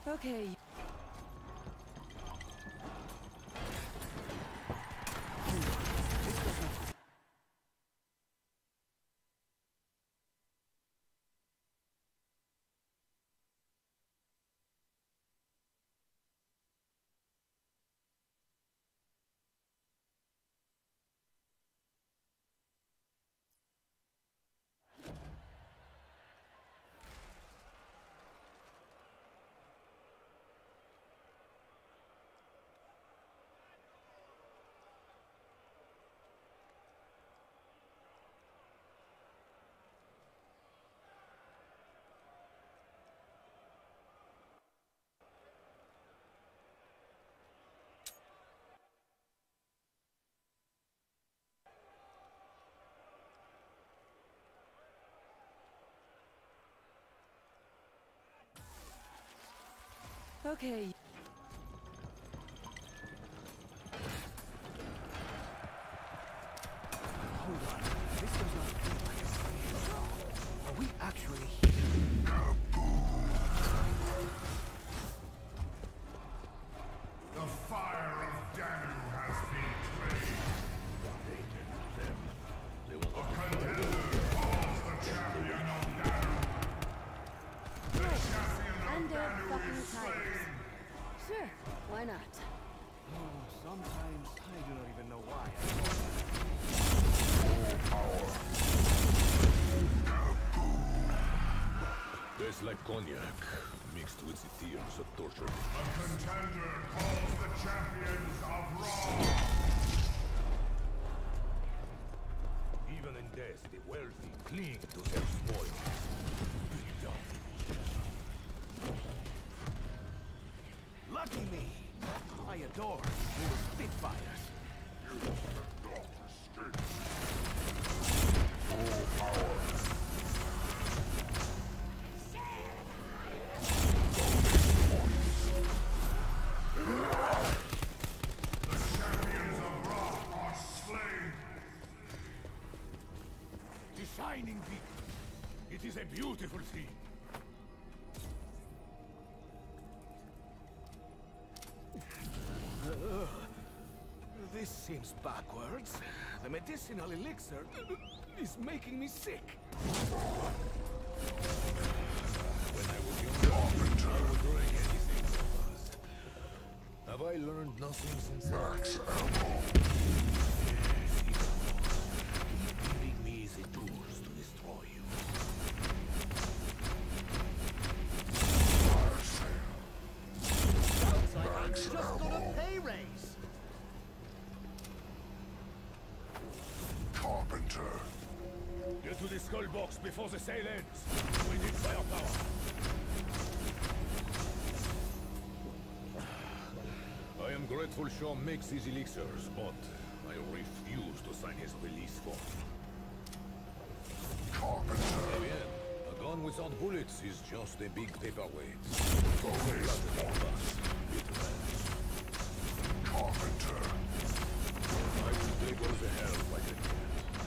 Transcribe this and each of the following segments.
Okay. Okay. Hold on. This does not feel like a dream. Are we actually here? The fire of Danu has been claimed. A contender calls the champion of Danu. The champion of Danu is slain. Sure, why not? Oh, sometimes I do not even know why. Tastes like cognac, mixed with the tears of torture. A contender calls the champions of Raw. Even in death, the wealthy cling to their spoil. Lucky me! I adore little spitfires. The champions of Raw are slain. The shining beacon. It is a beautiful thing. This seems backwards. The medicinal elixir is making me sick. When I was younger, I would drink anything for us. Have I learned nothing since Max giving me the tools to destroy you. Sounds like I just got a pay raise. Carpenter. Get to the skull box before the sale ends. We need firepower. I am grateful Shaw makes these elixirs, but I refuse to sign his release form. Carpenter. Eh bien, a gun without bullets is just a big paperweight. Carpenter. I will take all the help I can get.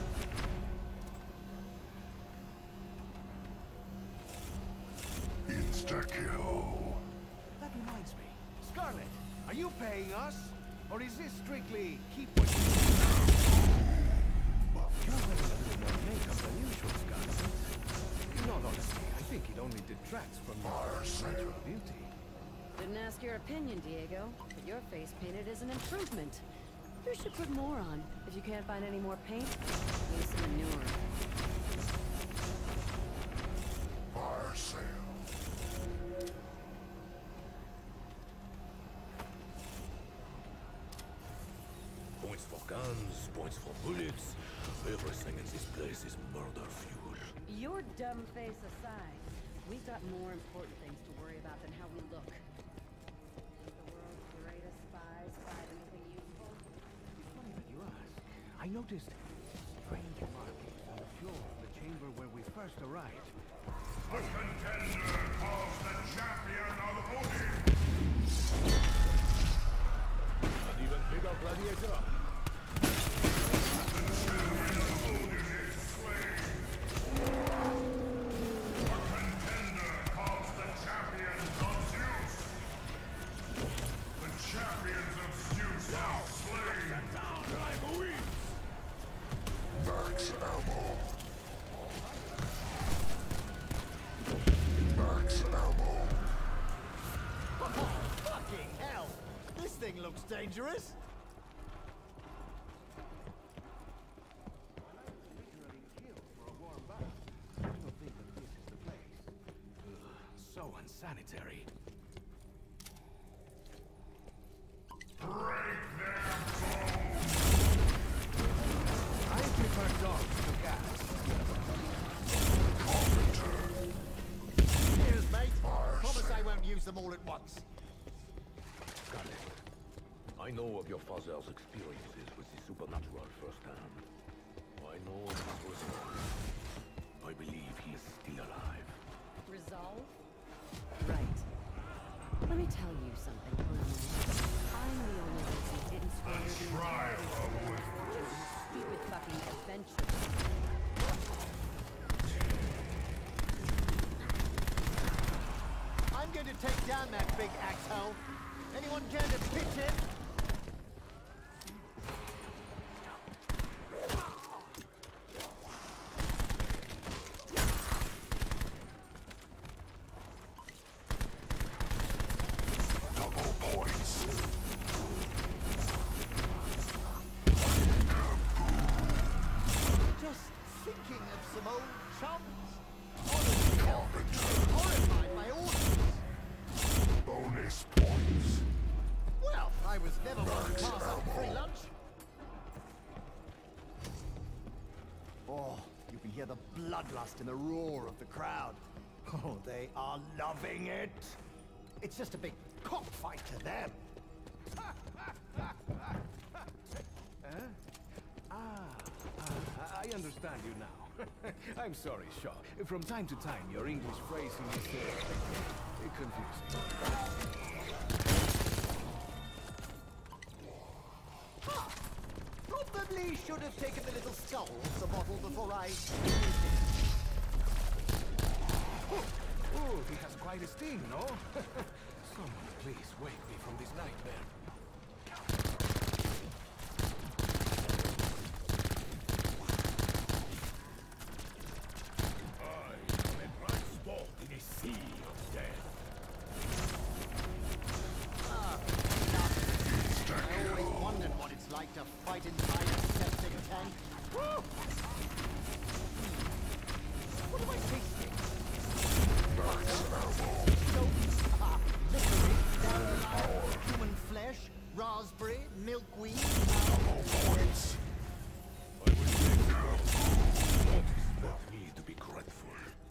Insta-kill. That reminds me. Scarlet, are you paying us? Or is this strictly keep what you You're wearing a little more makeup than usual, Scarlet. No, honestly, I think it only detracts from your natural beauty. Didn't ask your opinion, Diego, but your face painted is an improvement. You should put more on. If you can't find any more paint, use some manure. Fire sale. Points for guns, points for bullets. Everything in this place is murder fuel. Your dumb face aside, we've got more important things to worry about than how we look. Think the world's greatest spies find anything useful? It's funny that you ask. I noticed strange markings on the floor of the chamber where we first arrived. A contender calls the champion of Odin. An even bigger gladiator. The champion of Odin is slain. A contender calls the champion of Zeus. looks dangerous. So unsanitary. I prefer dogs to cats. Cheers, mate. Promise I won't use them all at once. Scarlet, I know of your father's experiences with the supernatural firsthand. I know of his resolve. I believe he is still alive. Resolve? Right. Let me tell you something, Bruno. I'm the only reason he didn't squander the entirety of his fortune in his stupid fucking adventure. I'm going to take down that big axhole. Anyone care to pitch in? Just thinking of some old chums. Honestly, horrified by orders. Bonus points. Well, I was never one to pass up free lunch. Oh, you can hear the bloodlust in the roar of the crowd. Oh, they are loving it. It's just a big cockfight to them. I understand you now. I'm sorry, Shaw. From time to time, your English phrasing is confusing. Probably should have taken the little skull off the bottle before I... Oh, he has quite a sting, no? Someone please wake me from this nightmare. In a sea of death. I always wondered what it's like to fight inside a septic tank. Woo! What am I tasting? Licorice, dandelion, human flesh, raspberry, milkweed. Points. I will take care of you. Not me to be grateful.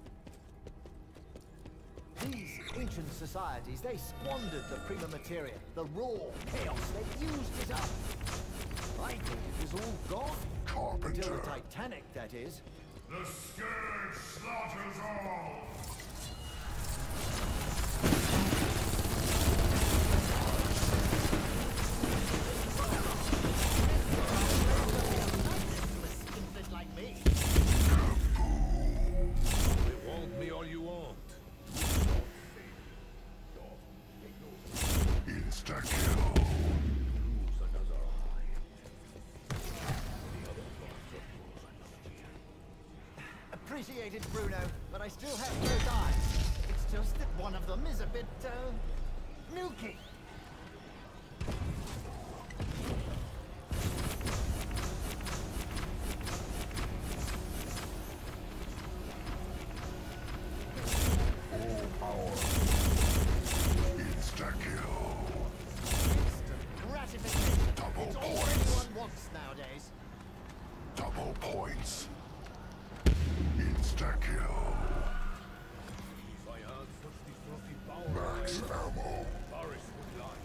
These ancient societies, they squandered the prima materia, the raw chaos. They used it up. I think it was all gone. Carpenter. Until the Titanic, that is. The scourge slaughters all. Stupid like me. You want me all you want. Insta-kill. Lose another eye. The other parts of yours are not here. Appreciated, Bruno, but I still have both eyes. It's just that one of them is a bit, milky. Insta-kill. Instant gratification. Double It's all points. anyone wants nowadays. Double points. Insta-kill. If I had such destructive power, Max ammo. Paris would lie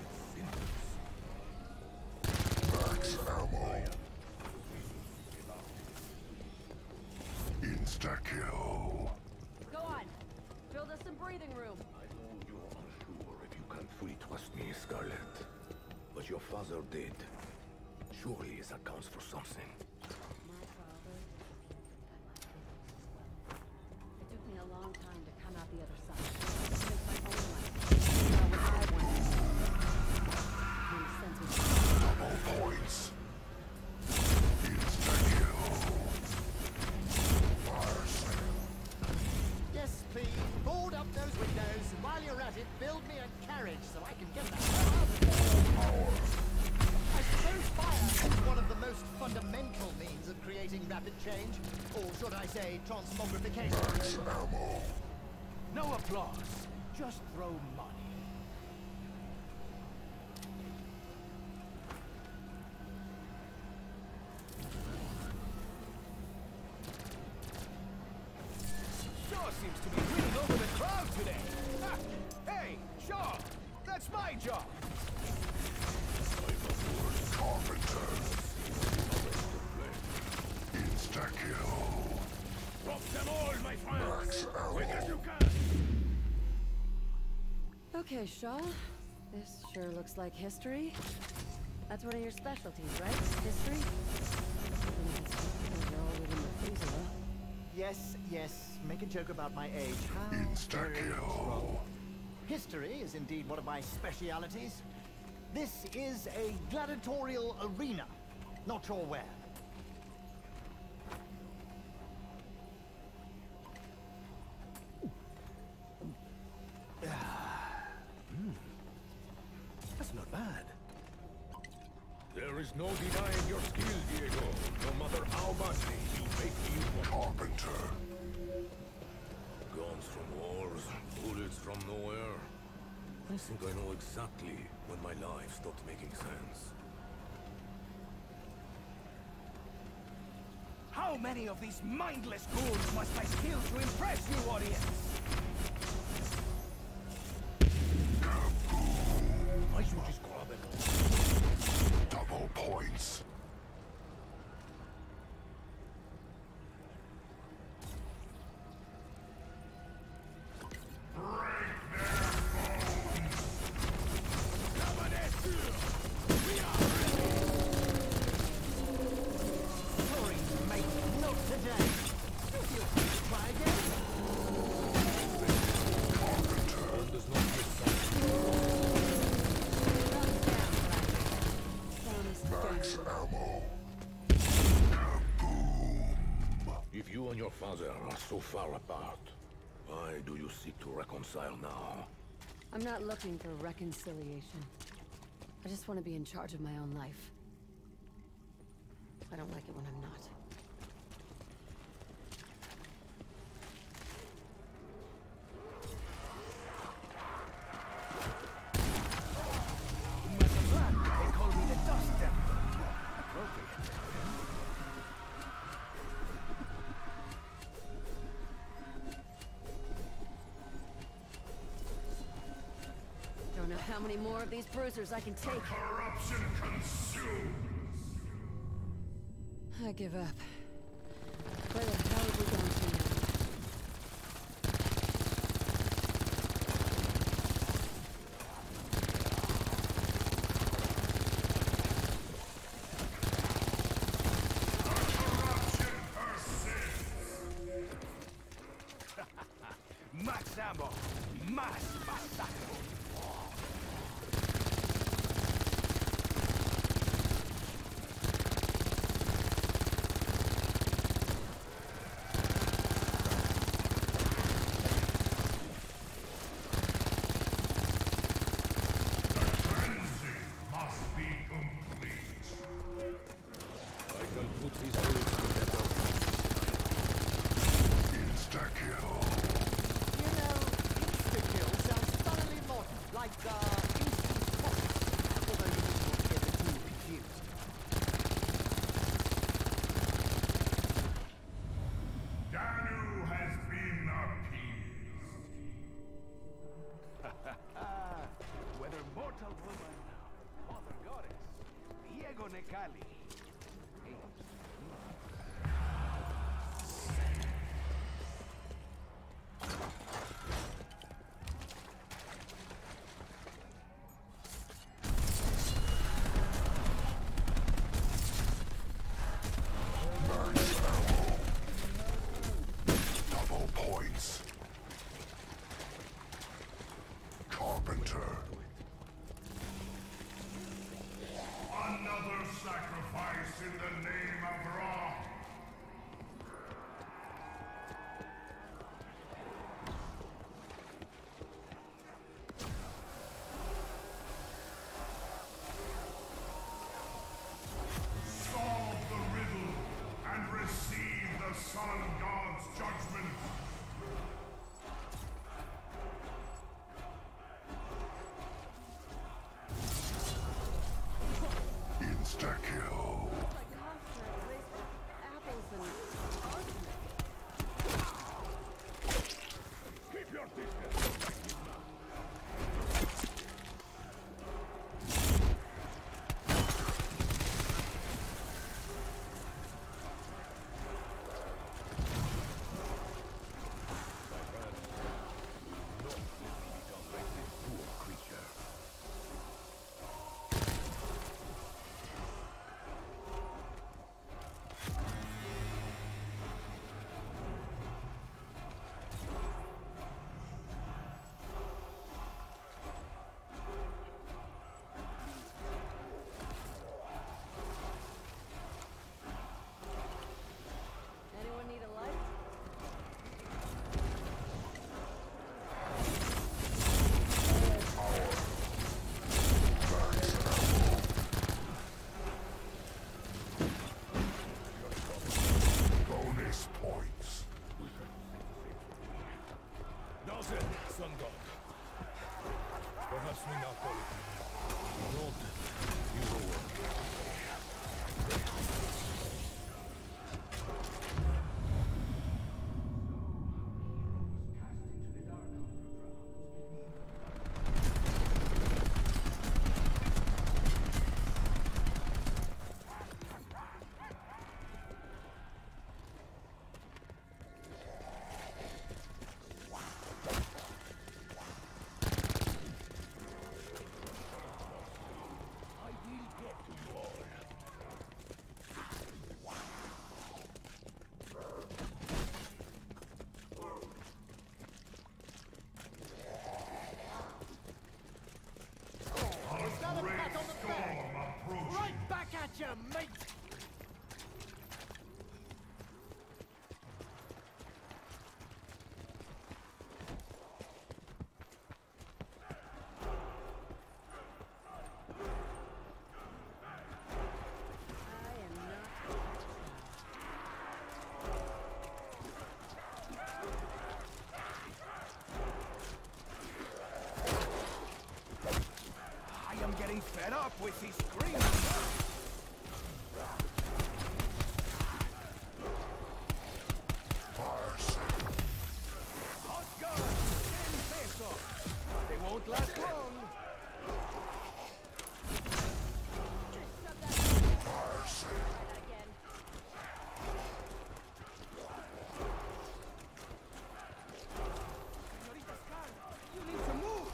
in cinders. Max ammo. Insta-kill. Go on. Build us some breathing room. I know you're unsure if you can fully trust me, Scarlet. But your father did. Surely this accounts for something. My father. It took me a long time to come out the other side. To make my own life. Figure out what I wanted. Many senses. Double points. Insta-kill. Fire sale. Yes, please. Board up those windows. While you're at it, build me a carriage so I can get the hell out of there. Power. most fundamental means of creating rapid change. Or should I say, transmogrification. No applause. Just throw money. Shaw seems to be winning over the crowd today. Ha! Hey, Shaw! That's my job! Insta-kill. Drop them all, my friends! Quick as you can! Okay, Shaw. This sure looks like history. That's one of your specialties, right? History? You're older than Methuselah. Yes, yes, make a joke about my age. How very Insta-kill. wrong. History is indeed one of my specialities. This is a gladiatorial arena. Not sure where. That's not bad. There is no denying your skill, Diego. No matter how badly you make me want. Carpenter. Guns from wars, bullets from nowhere. I think I know exactly when my life stopped making sense. How many of these mindless ghouls must I kill to impress you, audience? I should just grab it. Double points. Sorry, mate, not today. Try again. One does not get something. Max ammo. If you and your father are so far apart, why do you seek to reconcile now? I'm not looking for reconciliation. I just want to be in charge of my own life. I don't like it when I'm not. In Mazatlan, they call me the Dust Devil. Appropriate. Don't know how many more of these bruisers I can take. Corruption consumes. I give up. Where the hell have we gone to now? Corruption persists. Max ammo. Mass massacre. Frenzy must be complete. I can put these bullets together. Insta-kill. You know, insta-kill sounds thoroughly modern, like, instant pot. Although you wouldn't want to get the two confused. Danu has been appeased. Whether mortal woman, mother goddess, Diego Necali. Double points. Carpenter. Another sacrifice in the name of Ra. Soul Insta-kill. Like Hofstra placed apples and arsenic. Keep your distance. Anyone need a light? Bonus points. Dawson, Sun God. Perhaps we now call it Lord Hero Work. I will get to you all. Is that a pat on the back? Right back at you, mate! I am not. I am getting fed up with these screams. Hot gun! 10 pesos! They won't last long. Try that again. Señorita Scar, you need to move!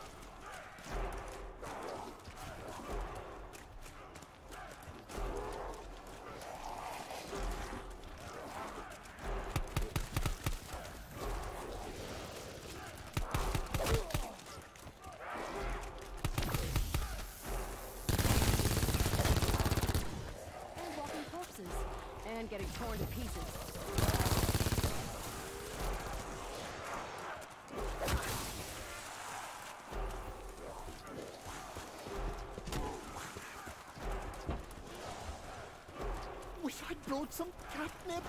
And walking corpses. And getting torn to pieces. Wish I'd brought some catnip.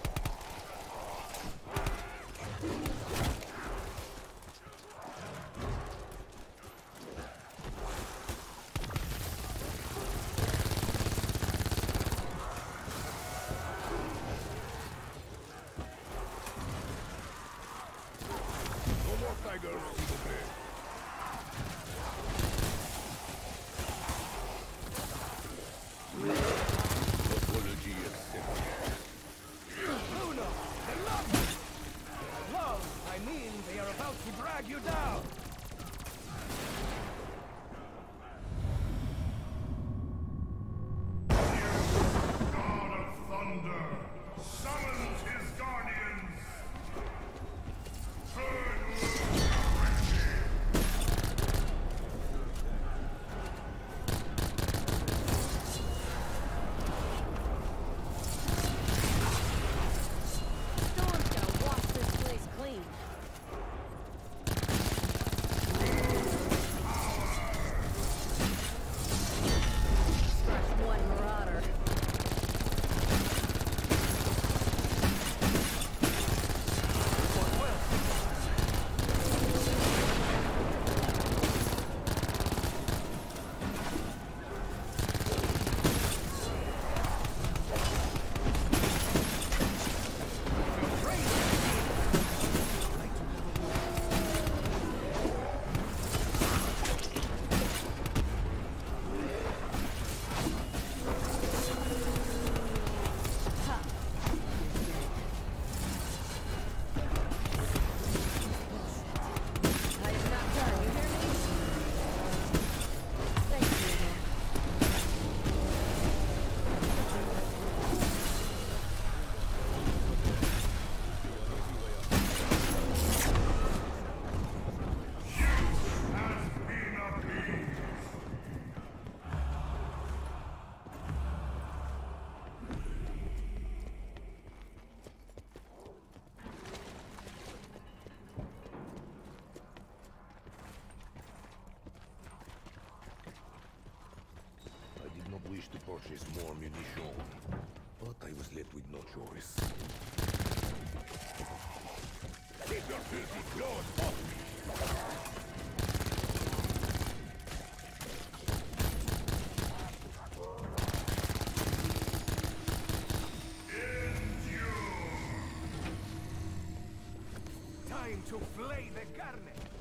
No more tigers, s'il vous plaît. Apology accepted. Bruno, the love! Love, I mean. wish to purchase more munition, but I was left with no choice. Keep your filthy claws off me! Time to flay the carne!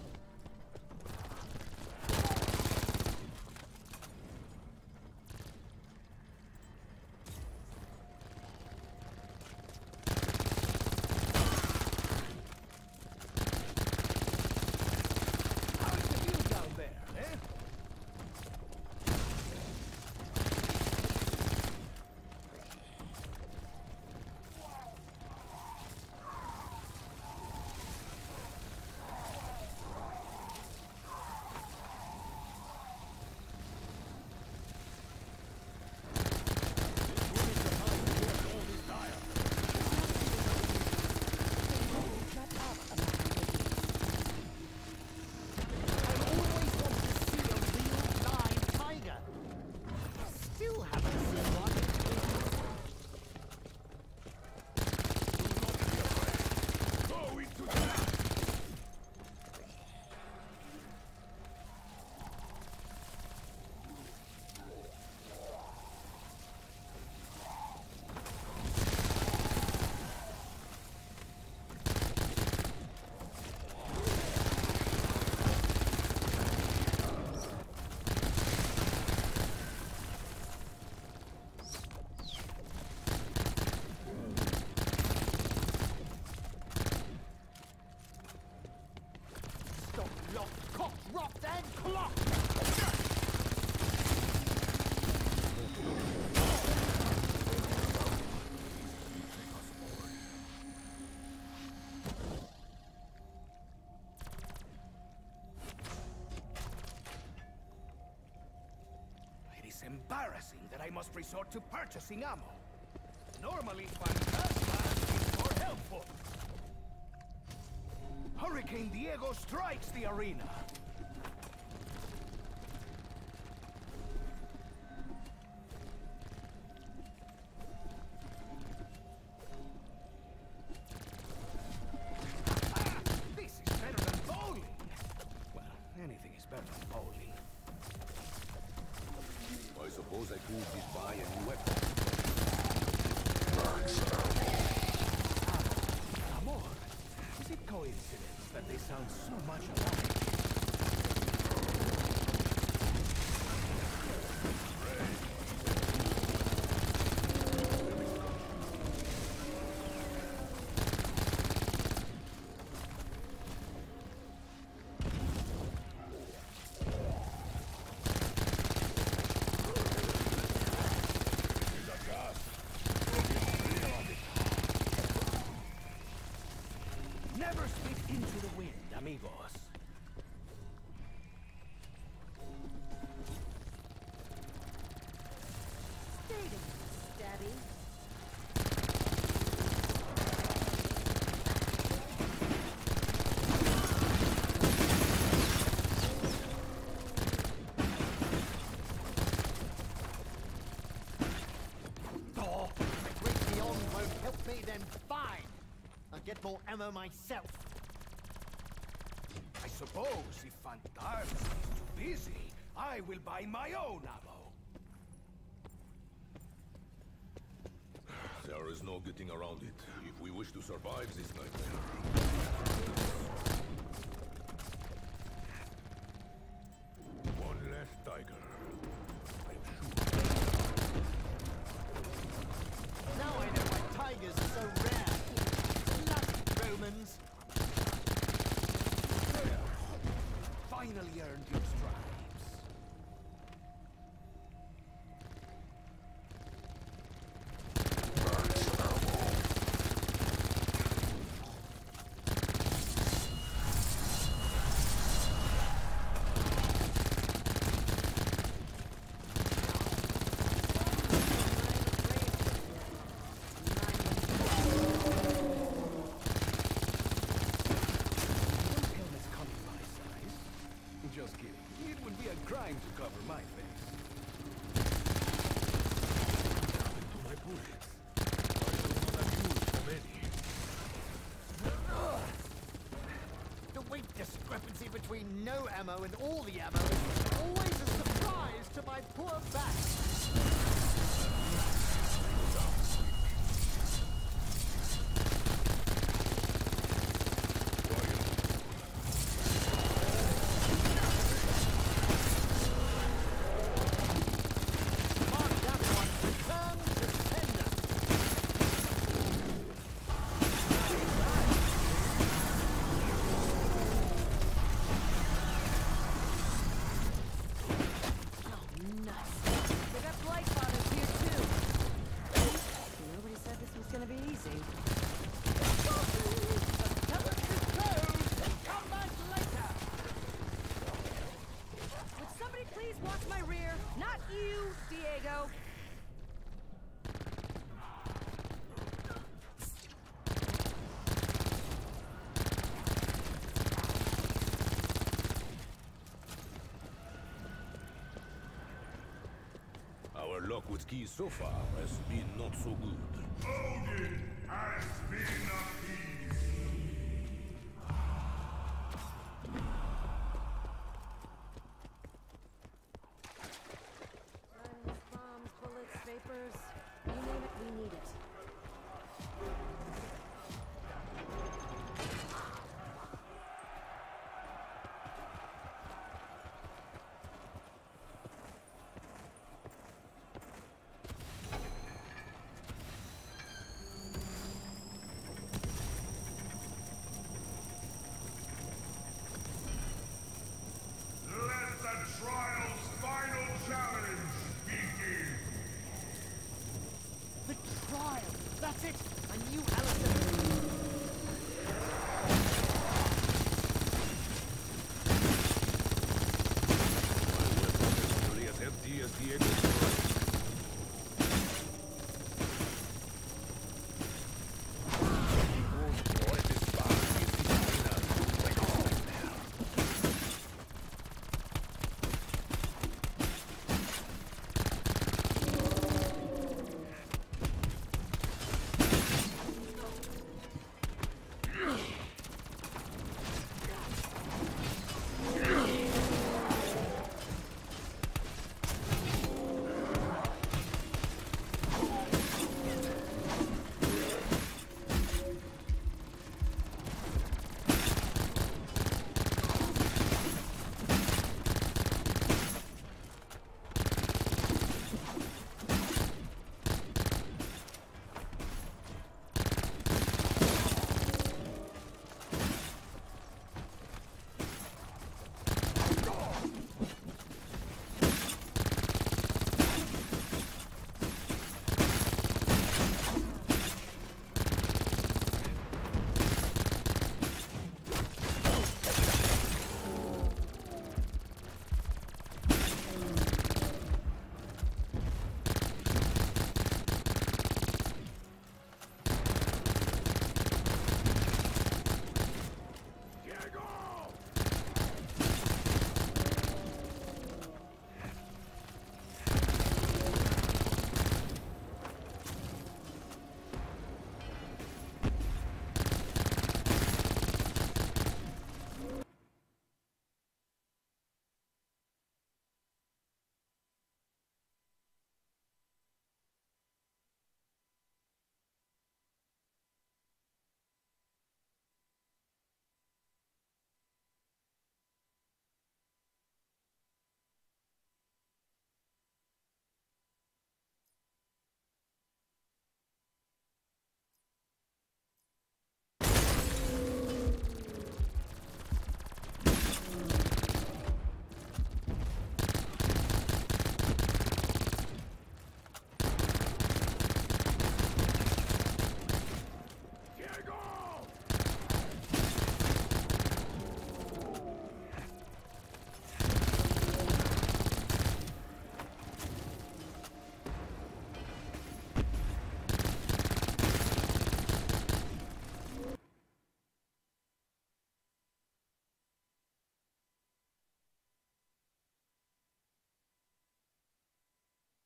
How's the view down there, eh? Rocked and clocked! It is embarrassing that I must resort to purchasing ammo. Normally, Fantasma is more helpful. Hurricane Diego strikes the arena. This is better than bowling. Well, anything is better than bowling. I suppose I could buy a new weapon. Amor, is it coincidence that they sound so much alike? Never spit into the wind, amigos. Stay there, Stabby. Oh, if it reach beyond won't help me, then fine. I'll get more ammo myself. I suppose if Fantasma is too busy, I will buy my own ammo. There is no getting around it, if we wish to survive this nightmare. One less tiger. I am sure. Now I know why tigers are so rare. Bloody Romans. Finally earned your stripes. Just kidding. It would be a crime to cover my face. between no ammo and all the ammo is always a surprise to my poor back. Mark that one. Return to sender. Oh, nice. They got blight bottles here too. Nobody said this was gonna be easy. Would somebody please watch my rear? Not you, Diego. Our luck with keys so far has been not so good. Odin has been appeased.